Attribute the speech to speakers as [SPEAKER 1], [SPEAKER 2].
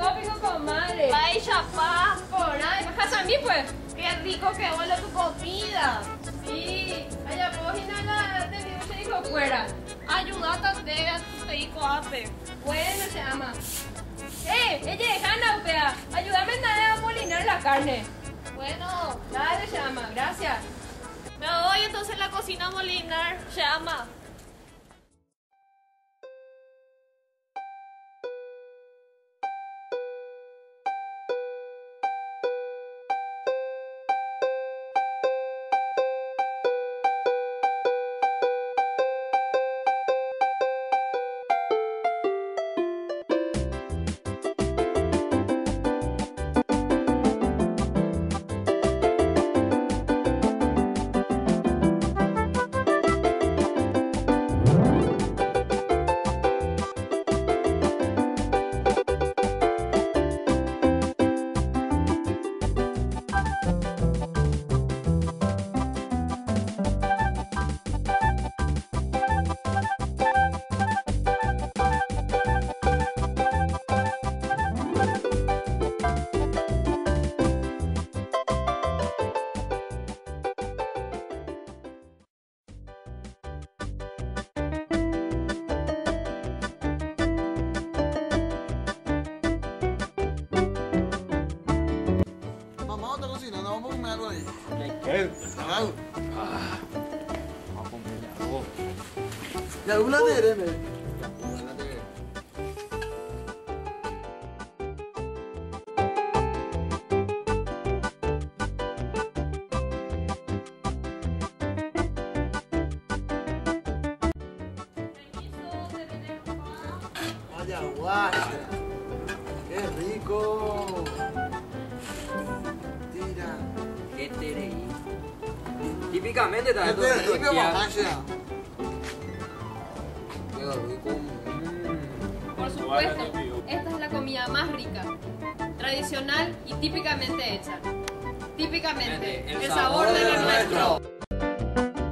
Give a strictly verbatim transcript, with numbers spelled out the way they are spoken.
[SPEAKER 1] pico, comadre.
[SPEAKER 2] Ay, chapá.
[SPEAKER 1] Por nada, bajas a mí, pues.
[SPEAKER 2] Qué rico que huele tu comida.
[SPEAKER 1] Sí, allá vos y nada, te digo, se dijo fuera.
[SPEAKER 2] Ayúdate a te digo hace.
[SPEAKER 1] Bueno, se llama. Eh, ella es Hanna, upea. Ayúdame a molinar la carne.
[SPEAKER 2] Bueno,
[SPEAKER 1] Dale, se llama, gracias.
[SPEAKER 2] me voy entonces a la cocina a molinar. Llama.
[SPEAKER 3] Mamá, otra cocina, no vamos a comer algo ahí.
[SPEAKER 4] ¿Qué?
[SPEAKER 3] Algo.
[SPEAKER 4] Vamos a comer algo.
[SPEAKER 3] ¿Y alguna de me? Vaya guacha. Qué rico. Tira.
[SPEAKER 5] ¿Qué te reí? Típicamente
[SPEAKER 3] ¿Qué
[SPEAKER 5] también
[SPEAKER 3] te
[SPEAKER 5] todo
[SPEAKER 3] rico, guacha?
[SPEAKER 5] Qué rico.
[SPEAKER 4] Mm.
[SPEAKER 1] Por supuesto, esta es la comida más rica, tradicional y típicamente hecha. Típicamente,
[SPEAKER 5] El
[SPEAKER 1] el sabor de lo
[SPEAKER 5] sabor de lo
[SPEAKER 1] nuestro.